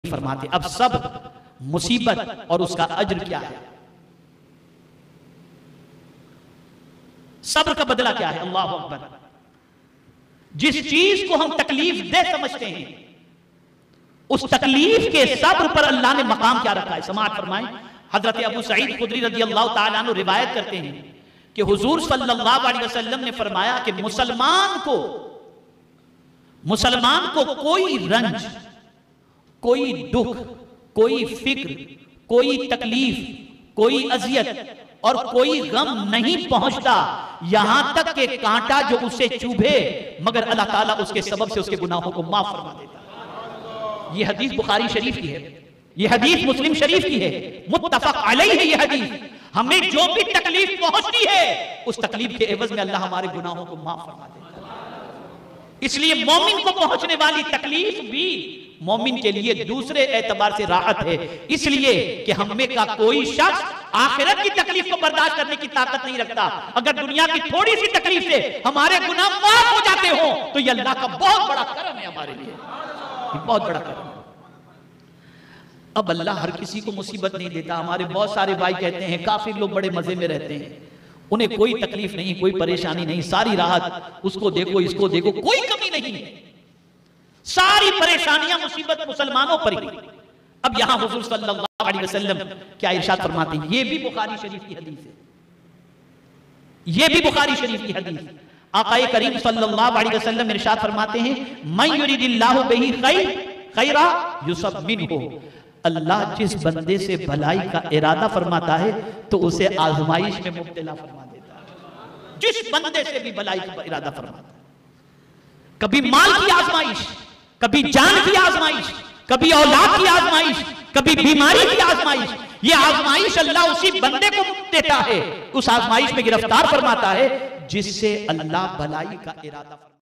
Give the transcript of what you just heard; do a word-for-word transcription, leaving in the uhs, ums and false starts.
फरमाते। अब सब मुसीबत और उसका अज्र क्या है, सब्र का बदला क्या है। अल्लाह अकबर। जिस चीज को हम तकलीफ दे समझते हैं, उस तकलीफ के सब्र पर अल्लाह ने मकाम क्या रखा है। समाअत फरमाएं। हजरत अबू सईद खुदरी रज़ियल्लाहु ताला अन्हु रिवायत करते हैं कि हुजूर सल्लल्लाहु अलैहि वसल्लम ने फरमाया कि मुसलमान को मुसलमान को कोई रंज, कोई दुख, कोई फिक्र, कोई तकलीफ, कोई अजियत और कोई गम नहीं पहुंचता यहां तक कि कांटा जो उसे चुभे, मगर अल्लाह ताला उसके सबब से उसके गुनाहों को माफ फरमा देता है। यह हदीस बुखारी शरीफ की है, यह हदीस मुस्लिम शरीफ की है, मुत्तफक अलैहि है यह हदीस। हमें जो भी तकलीफ पहुंचती है उस तकलीफ के एवज में अल्लाह हमारे गुनाहों को माफ फरमा देता है। इसलिए मोमिन को पहुंचने वाली तकलीफ भी मोमिन के लिए दूसरे एतबार से राहत है, इसलिए कि हमें का कोई शख्स आखिरत की तकलीफ को बर्दाश्त करने की ताकत नहीं रखता। अगर दुनिया की थोड़ी सी तकलीफ से हमारे गुनाह माफ हो जाते हो तो यह अल्लाह का बहुत बड़ा करम है हमारे लिए, बहुत बड़ा करम। अब अल्लाह हर किसी को मुसीबत नहीं देता। हमारे बहुत सारे भाई कहते हैं काफिर लोग बड़े मजे में रहते हैं, उन्हें कोई तकलीफ नहीं, कोई परेशानी नहीं, सारी राहत, उसको देखो इसको देखो, कोई कमी नहीं है, सारी परेशानियां मुसीबत मुसलमानों पर ही। अब यहां हुजूर सल्लल्लाहु अलैहि वसल्लम क्या इरशाद फरमाते हैं, ये भी बुखारी शरीफ की हदीस है, ये भी बुखारी शरीफ की हदीस। आक़ाए करीम सल्लल्लाहु अलैहि वसल्लम इरशाद फरमाते हैं, मन युरिदिल्लाहु बिही खैर खैरा युसब मिनहु। अल्लाह जिस बंदे से भलाई का इरादा फरमाता है तो उसे आजमाइश में मुब्तला फरमा देता है। जिस बंदे से भी भलाई का इरादा फरमाता है, कभी माल की आजमाइश, कभी जान की आजमाइश, कभी औलाद की आजमाइश, कभी बीमारी की आजमाइश, ये आजमाइश अल्लाह उसी बंदे को देता है, उस आजमाइश में गिरफ्तार फरमाता है जिससे अल्लाह भलाई का इरादा फरमाता है।